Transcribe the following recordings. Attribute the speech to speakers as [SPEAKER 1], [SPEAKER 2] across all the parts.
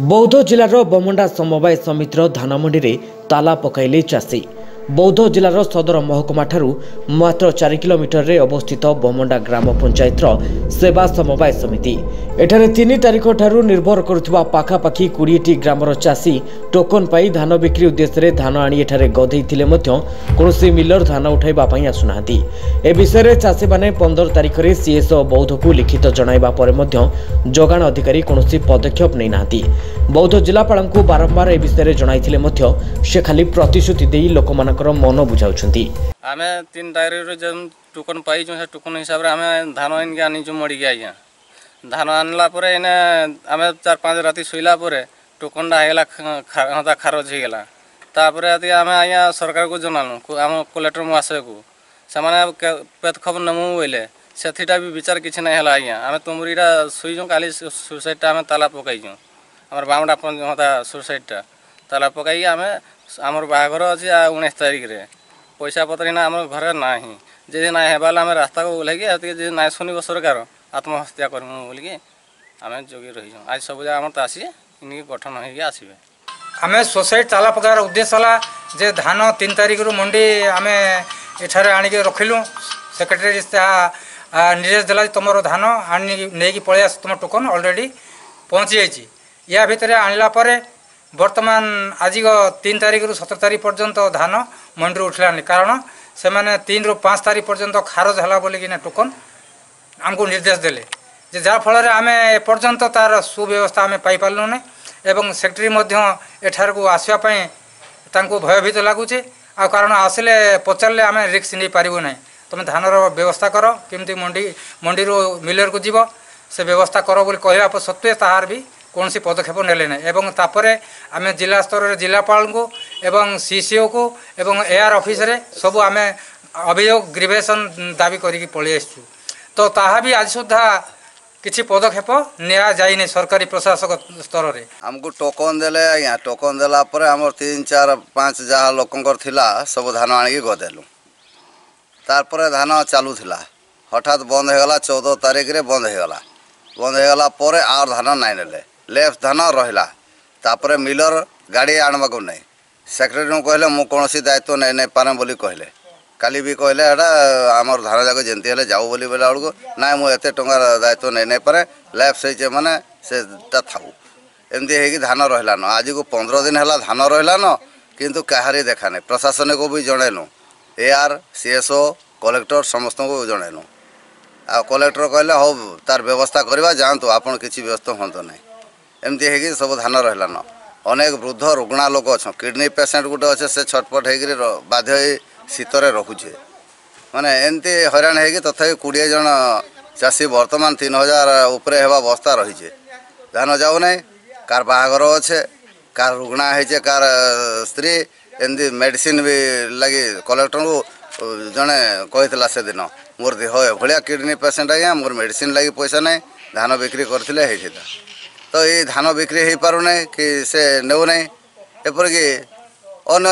[SPEAKER 1] बौद्ध जिलार बमंडा समवाय समितिर धानमंडी रे ताला पकाइले चाषी। बौद्ध जिलार सदर महकुमा ठारू मात्र 4 किलोमीटर रे अवस्थित बमंडा ग्राम पंचायतर सेवा समवाय समिति एठारे 3 तारिख ठारू निर्भर करुवा पाखापाखी 20टी ग्रामर चाषी टोकन पाई धान बिक्री उद्देश्य रे धान आनी एठारे गधेइथिले मध्य कोनोसी मिलर धान उठाइबा पई आसुनाहांती। ए विषय रे चाषी माने 15 तारिख रे सीएसओ बौद्ध को लिखित जणाइबा परे मध्य जोगाण अधिकारी कोनोसी पदक्षेप नै नाहांती। बौद्ध जिलापाल को बारंबार ए विषय रे जणाइथिले मध्य से खाली प्रतिश्रुति देई लोकमान मन बुझाउछंती।
[SPEAKER 2] आमे 3 तारिख रे जम टोकन पाई जो टोकन हिसाब रे आमे धान आइन के आनी जो मडी के आइया धान आनला परे एने आमे 4-5 राती सोइला परे टोकन डा हेला हता खारज हे गेला तापरे आती आमे आइया सरकार को जनानु आम कलेक्टर मासे को समाने पेत खबर नमु होइले सेथिटा भी विचार किछ नै हला आइया आमे तुमरीरा सोइ जो काली सुसाइडटा आमे ताला पकाई जो हमर बामडा पन हता सुसाइडटा ताला पकाई आमे आमर बाहागर अच्छे 19 तारिख रे पैसा पत्र ना आम घर ना जे ना हेबाला आम रास्ता को ओल्हे जे ना शुणव सरकार आत्महत्या करमु बोलिकी आम जोगी रही आज सब आम तो आसी इनके गठन होगी आसबे
[SPEAKER 3] आम सोसाइटी ताला पकार उद्देश्य है जे धान 3 तारिख रु मंडी आम एठारे आणिक रखिलु सेक्रेटरी निर्देश देला तुम धान आनी नहीं पलि आस तुम टोकन ऑलरेडी पहुँची जाइए या भितर आणला परे वर्तमान आज 3 तारिख रु 17 तारिख पर्यंत धान मंडी उठलानी कारण से मैंने 3 रु 5 तारिख पर्यंत खारज है बोलिकी टोकन आमको निर्देश देले जे जहाँ फल आम एपर्यंत तार सुव्यवस्था आम पाइपारू ना एवं सेक्रेटरी एठार को आसवाई भयभीत लगुच आ कारण आसिले पचारे आम रिक्स नहीं पारू ना तुम धानर व्यवस्था कर केमती मंडी मिलर को जीव से व्यवस्था कर बोली कहवा सत्वे तार भी कौन सी पदक्षेप नेले ना एवं तापर आम जिला स्तर में जिलापाल को एवं सीसीओ को एवं एआर ऑफिस रे सब आम अभियोग ग्रीवेशन दाबी करी पलि आसु तो ताहा भी आज सुधा किसी पदक्षेप निया जाइने सरकारी प्रशासक स्तर में
[SPEAKER 4] आमको टोकन देले आज्ञा टोकन देला परे आम 3-4-5 जहाँ लोकंकर थिला सब धान आनिक गदेलु तारपरे धान चालू थिला हठात बंद होगला 14 तारिख रे बंद होगला परे आर धान नाइ नेले लेफ्ट धान रहिला तापरे मिलर गाड़ी आणवा को नहीं सेक्रेटरी कहले मु कोनोसी दायित्व नै नै पारे बोली कहले काली भी कहले एटा आमर धान जाक जेंती हेले जाऊ बोली बेला बळको ना मु एते टंगा दायित्व नै नै पारे लेफ्ट सही माने सेटा थाउ एमती हेकी धान रहिला न आज को 15 दिन हला धान रहिला न किंतु काहारी देखा नै प्रशासन को भी जणैनु एआर सीएसओ कलेक्टर समस्त को जणैनु आ कलेक्टर कहले हो तार व्यवस्था करबा जानतो आपण किछि व्यवस्था होंतो नै एमती है सब धान रहा न अनेक वृद्ध रुग्णा लोक अच्छा किडनी पेसेंट गोटे अच्छे से छटपट हो बाध्य शीतर रखुचे माने एमती हैरान है तथा 20 जन चाषी वर्तमान 3000 उपरे हेबा अवस्था रही धान जाऊ ना कार बाहागर अच्छे कार रुग्णा है कार स्त्री एमती मेडिसिन भी लगी कलेक्टर को जड़े कही से दिन मोर देह भाया किडनी पेसेंट आज्ञा मोर मेडिसिन लगी पैसा ना धान बिक्री करते तो ये धान बिक्री हो पार ना कि से नौ ना एपरिक अन्य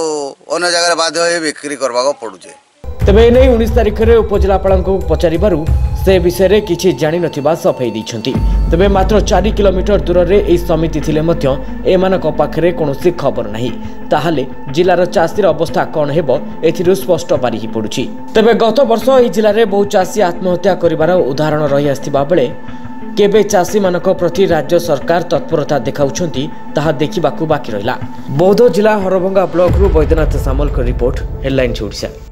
[SPEAKER 4] जगार बाध्य हो बिक्री करने को पड़ुचे।
[SPEAKER 1] तेबे एने 19 तारिख रे उपजिलापाल को पचारिबारु से विषय रे किछि जानि नथिबा सफाई दैछंती। तेबे मात्र 4 किलोमीटर दूर रे एई समिति थिले मध्य एमानक पाखरे कोनोसी खबर नाही ताहाले जिलार चाषीर अवस्था कोन हेबो एथिरु स्पष्ट बारी पडुछि। तेबे गत वर्ष एई जिल्ला रे बहु चाषी आत्महत्या करिवार उदाहरण रहि आस्थिबा बेले केबे चाषी मानक प्रति राज्य सरकार तत्परता देखाउछंती ताहा देखिबाकू बाकी रहिला। बौद्ध जिला हरभंगा ब्लॉक रु बैद्यनाथ सामल को रिपोर्ट हेडलाइन ओडिशा।